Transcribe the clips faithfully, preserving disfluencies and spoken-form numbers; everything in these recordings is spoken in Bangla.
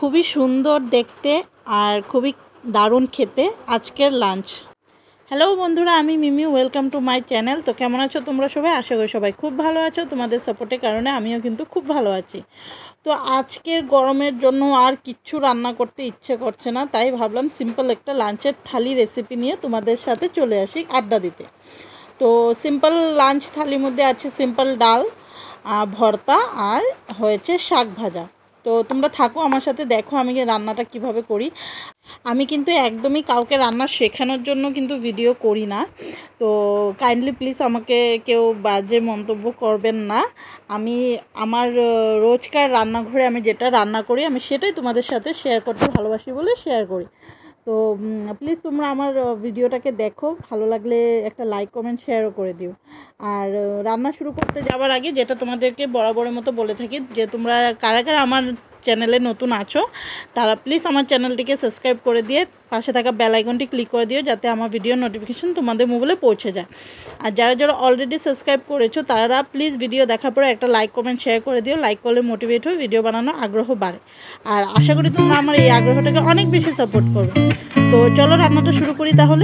খুবই সুন্দর দেখতে আর খুবই দারুণ খেতে আজকের লাঞ্চ। হ্যালো বন্ধুরা, আমি Mimi, welcome to my channel. তো কেমন আছো তোমরা সবাই? আশা করি সবাই খুব ভালো আছো। তোমাদের সাপোর্টের কারণে আমিও কিন্তু খুব ভালো আছি। তো আজকের গরমের জন্য আর কিচ্ছু রান্না করতে ইচ্ছে করছে না, তাই ভাবলাম সিম্পল একটা লাঞ্চের থালি রেসিপি নিয়ে তোমাদের সাথে চলে আসি আড্ডা দিতে। তো সিম্পল লাঞ্চ থালির মধ্যে আছে সিম্পল ডাল, ভর্তা আর হয়েছে শাক ভাজা। তো তোমরা থাকো আমার সাথে, দেখো আমি রান্নাটা কিভাবে করি। আমি কিন্তু একদমই কাউকে রান্না শেখানোর জন্য কিন্তু ভিডিও করি না, তো কাইন্ডলি প্লিজ আমাকে কেউ বাজে মন্তব্য করবেন না। আমি আমার রোজকার রান্নাঘরে আমি যেটা রান্না করি আমি সেটাই তোমাদের সাথে শেয়ার করতে ভালোবাসি বলে শেয়ার করি। তো প্লিজ তোমরা আমার ভিডিওটাকে দেখো, ভালো লাগলে একটা লাইক কমেন্ট শেয়ারও করে দিও। আর রান্না শুরু করতে যাওয়ার আগে যেটা তোমাদেরকে বরাবরের মতো বলে থাকি, যে তোমরা কারা কারা আমার চ্যানেলে নতুন আছো তারা প্লিজ আমার চ্যানেলটিকে সাবস্ক্রাইব করে দিয়ে পাশে থাকা বেল আইকনটি ক্লিক করে দিও, যাতে আমার ভিডিও নোটিফিকেশন তোমাদের মোবাইলে পৌঁছে যায়। আর যারা যারা অলরেডি সাবস্ক্রাইব করেছো তারা প্লিজ ভিডিও দেখার পরে একটা লাইক কমেন্ট শেয়ার করে দিও। লাইক করলে মোটিভেট হয়ে ভিডিও বানানোর আগ্রহ বাড়ে। আর আশা করি তোমরা আমার এই আগ্রহটাকে অনেক বেশি সাপোর্ট করবে। তো চলো রান্নাটা শুরু করি তাহলে।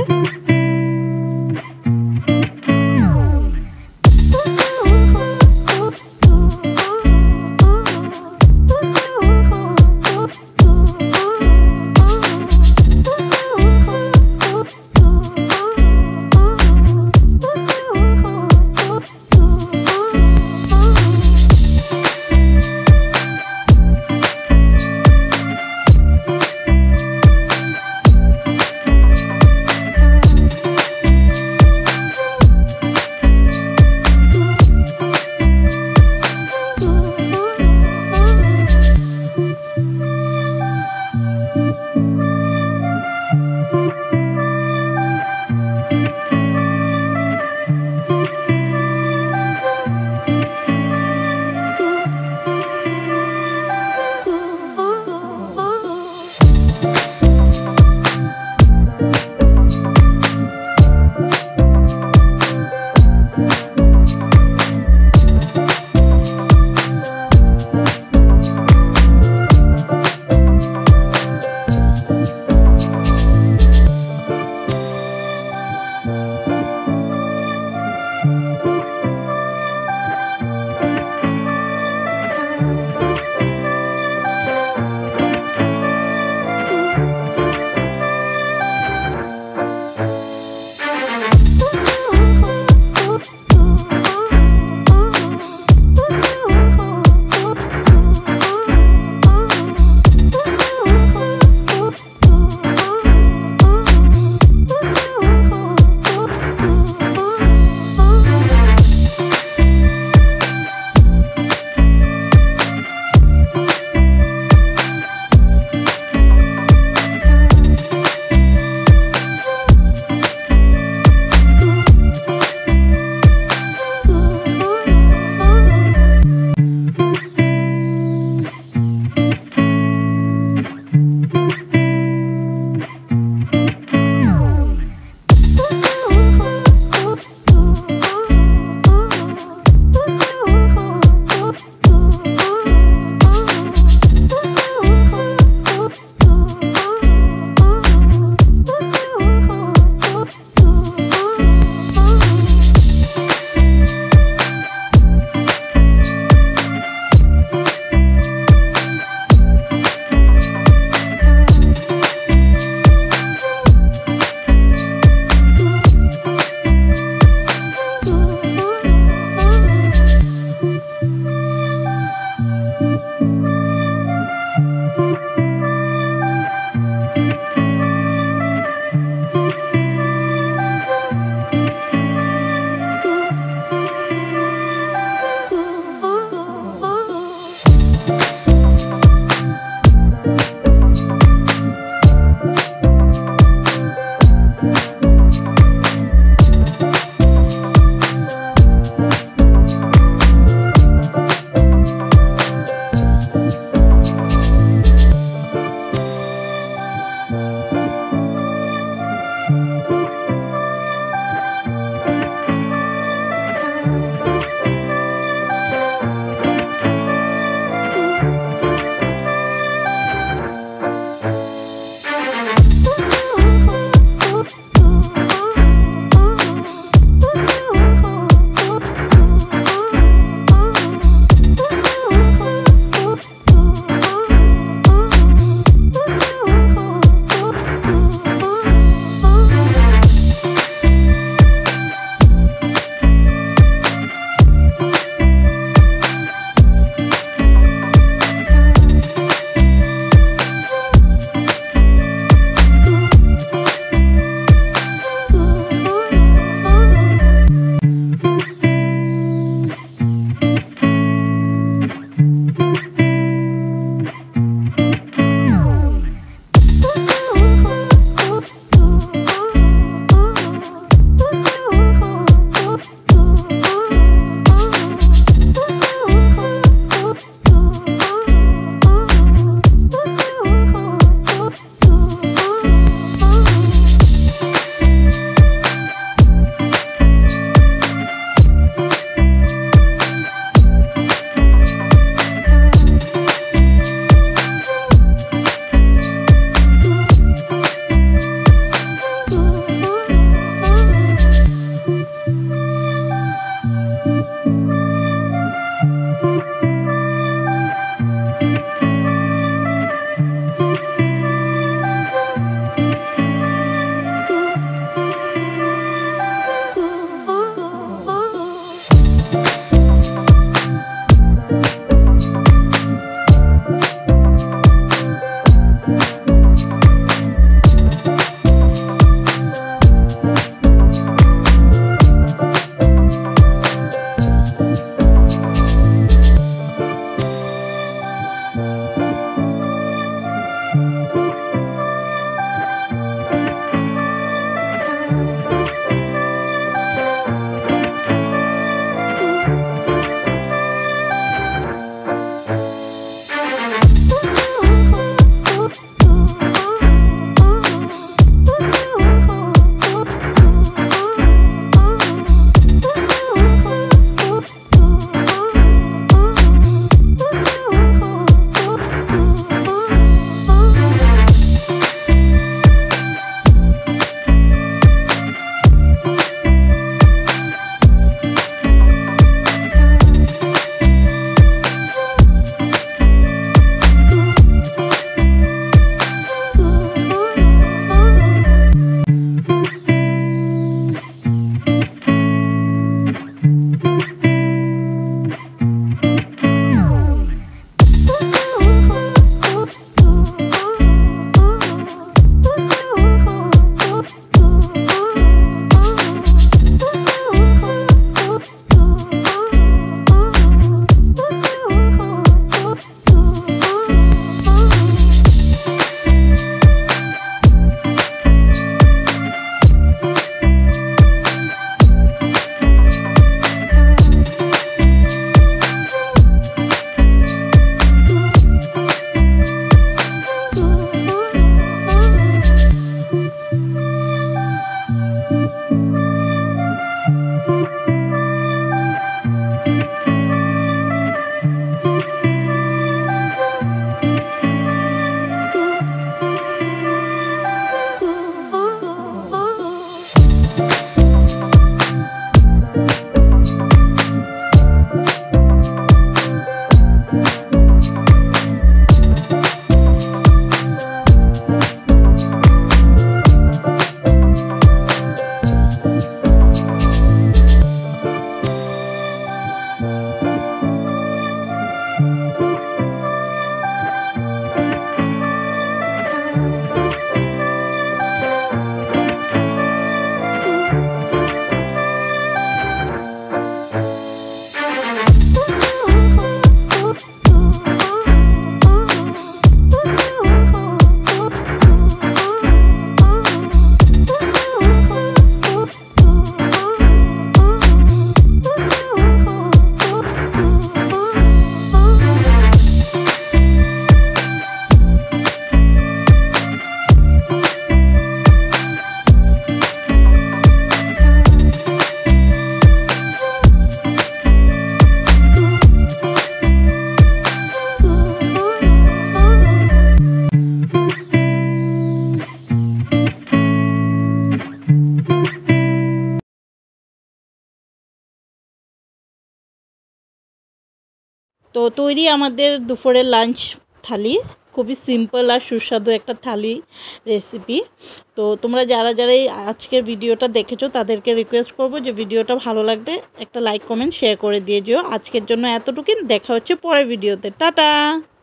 তো তৈরি আমাদের দুপুরের লাঞ্চ থালি, খুবই সিম্পল আর সুস্বাদু একটা থালি রেসিপি। তো তোমরা যারা যারা এই আজকের ভিডিওটা দেখেছো তাদেরকে রিকোয়েস্ট করব যে ভিডিওটা ভালো লাগলে একটা লাইক কমেন্ট শেয়ার করে দিয়ে যেও। আজকের জন্য এতটুকুই, দেখা হচ্ছে পরের ভিডিওতে। টাটা।